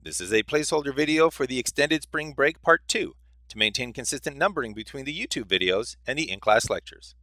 This is a placeholder video for the Extended Spring Break Part 2 to maintain consistent numbering between the YouTube videos and the in-class lectures.